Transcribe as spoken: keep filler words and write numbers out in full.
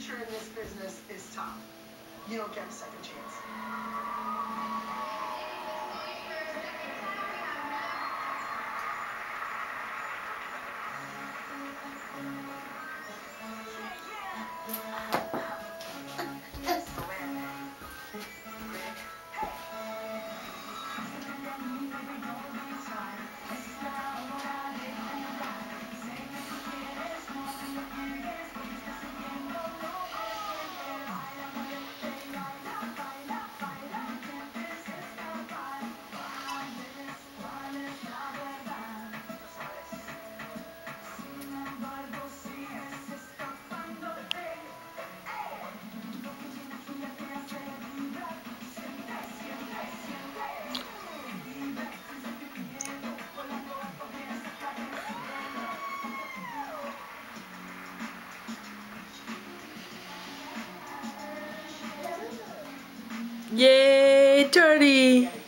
future in this business is tough. You don't get a second chance. Yay, Turdy!